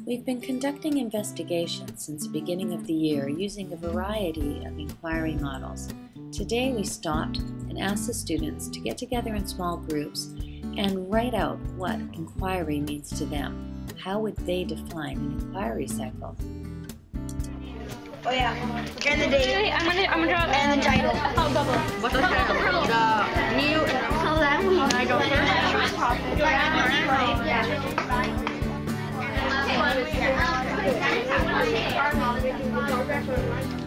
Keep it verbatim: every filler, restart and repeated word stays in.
We've been conducting investigations since the beginning of the year using a variety of inquiry models. Today we stopped and asked the students to get together in small groups and write out what inquiry means to them. How would they define an inquiry cycle? Oh yeah, and the date. I'm gonna, I'm gonna draw and the title. Oh, bubble. What's the title? The new. Can I go first?